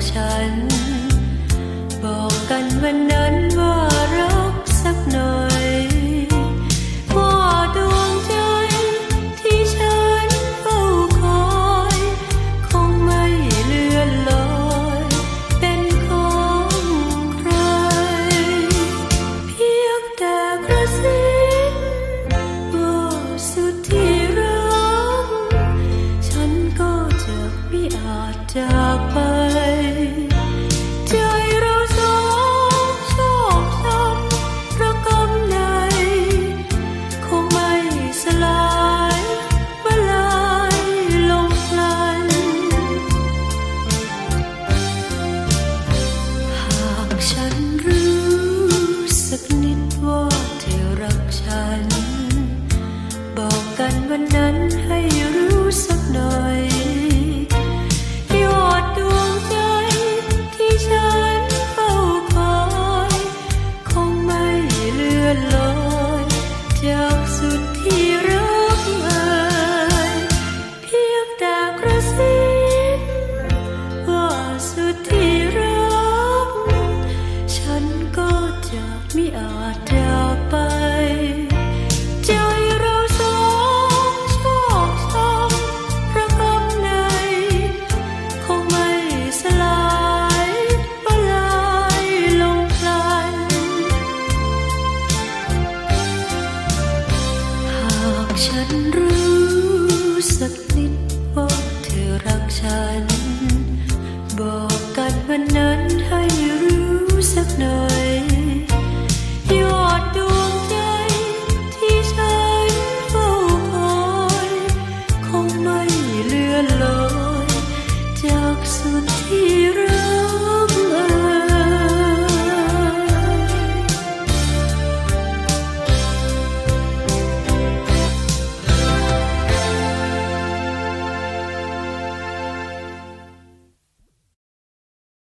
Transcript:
ฉันบอกกันวันนั้นว่ารักสักหน่อยว่าดวงใจที่ฉันเฝ้าคอยคงไม่เลื่อนลอยเป็นของใครเพียงแต่กระซิบว่าสุดที่รักฉันก็จะไม่อาจจากไปใจเราสองชอกช้ำระกำในคงไม่สลายมาลายลงพลันหากฉันรู้สักนิดว่าเธอรักฉันบอกกันวันนั้นให้รู้สักหน่อยยอดดวงใจที่ฉันเฝ้าคอยคงไม่เลื่อนลอยจากสุดที่รักเอ่ยเพียงแต่กระซิบว่าสุดที่รักฉันก็จะไม่อาจจากไปใจเราสองชอกช้ำระกำในคงไม่สลายมาลายลงพลันหากฉันรู้สักนิดว่าเธอรักฉันบอกกันวันนั้นให้รู้สักหน่อย